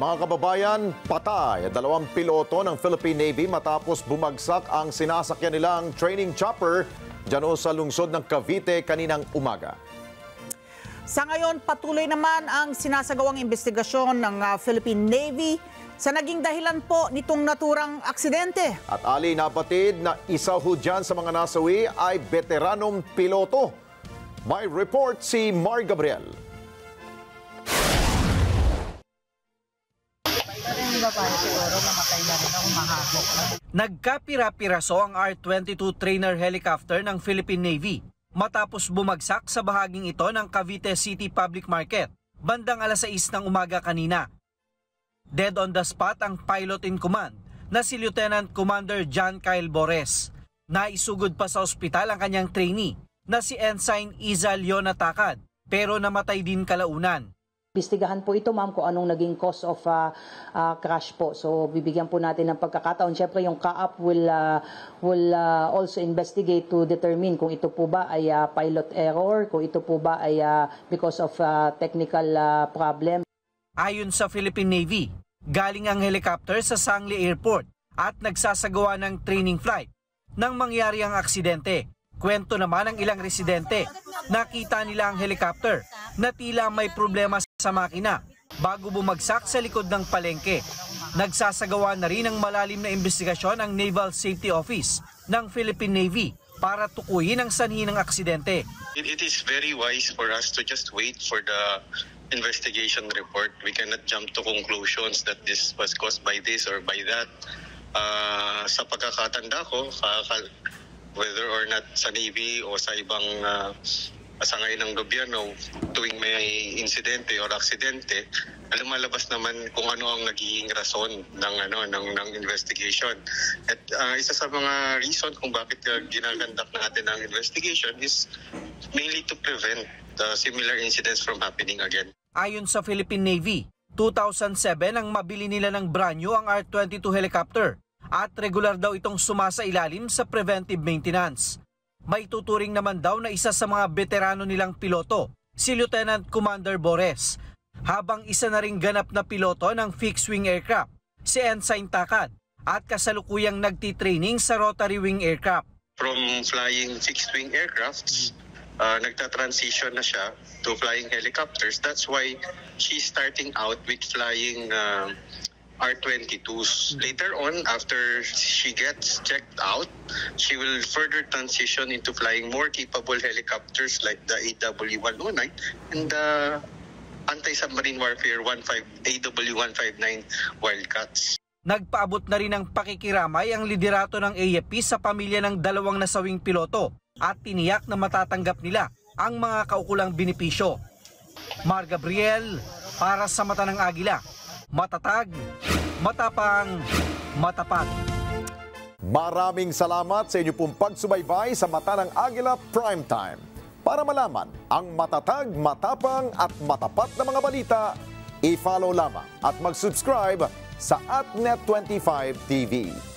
Mga kababayan, patay 2 piloto ng Philippine Navy matapos bumagsak ang sinasakyan nilang training chopper dyan sa lungsod ng Cavite kaninang umaga. Sa ngayon, patuloy naman ang sinasagawang investigasyon ng Philippine Navy sa naging dahilan po nitong naturang aksidente. At Ali, napatid na isa ho dyan sa mga nasawi ay veteranong piloto. May report si Mar Gabriel. Nagkapira-piraso ang R-22 trainer helicopter ng Philippine Navy matapos bumagsak sa bahaging ito ng Cavite City Public Market bandang alas 6 ng umaga kanina. Dead on the spot ang pilot in command na si Lieutenant Commander John Kyle Bores. Naisugod pa sa ospital ang kanyang trainee na si Ensign Iza Leona Takad pero namatay din kalaunan. Imbestigahan po ito, ma'am, kung anong naging cause of crash po. So bibigyan po natin ng pagkakataon. Siyempre yung CAAP will also investigate to determine kung ito po ba ay pilot error, kung ito po ba ay because of technical problem. Ayon sa Philippine Navy, galing ang helicopter sa Sangli Airport at nagsasagawa ng training flight nang mangyari ang aksidente. Kwento naman ng ilang residente, nakita nila ang helicopter na tila may problema sa makina bago bumagsak sa likod ng palengke. Nagsasagawa na rin ng malalim na investigasyon ang Naval Safety Office ng Philippine Navy para tukuyin ang sanhi ng aksidente. It is very wise for us to just wait for the investigation report. We cannot jump to conclusions that this was caused by this or by that. Sa pagkakatanda ko, whether or not sa Navy o sa ibang sangay ng gobyerno, tuwing may insidente or aksidente, lumalabas naman kung ano ang nagiging rason ng investigation. At isa sa mga reason kung bakit ginagandak natin ang investigation is mainly to prevent similar incidents from happening again. Ayon sa Philippine Navy, 2007 ang mabili nila ng brand new ang R-22 helicopter at regular daw itong sumasailalim sa preventive maintenance. May tuturing naman daw na isa sa mga veterano nilang piloto, si Lieutenant Commander Bores, habang isa na ring ganap na piloto ng fixed-wing aircraft, si Ensign Takad, at kasalukuyang nagtitraining sa rotary wing aircraft. From flying fixed-wing aircrafts, nagta-transition na siya to flying helicopters. That's why she's starting out with flying R-22s. Later on, after she gets checked out, she will further transition into flying more capable helicopters like the AW-109 and the anti-submarine warfare AW-159 Wildcats. Nagpaabot na rin ng pakikiramay ang liderato ng AFP sa pamilya ng 2 nasawing piloto at tiniyak na matatanggap nila ang mga kaukulang benepisyo. Mar Gabriel, para sa Mata ng Agila. Matatag, matapang, matapat. Maraming salamat sa inyo pong pagsubaybay sa Mata ng Agila Primetime. Para malaman ang matatag, matapang at matapat na mga balita, i-follow lamang at mag-subscribe sa @Net25 TV.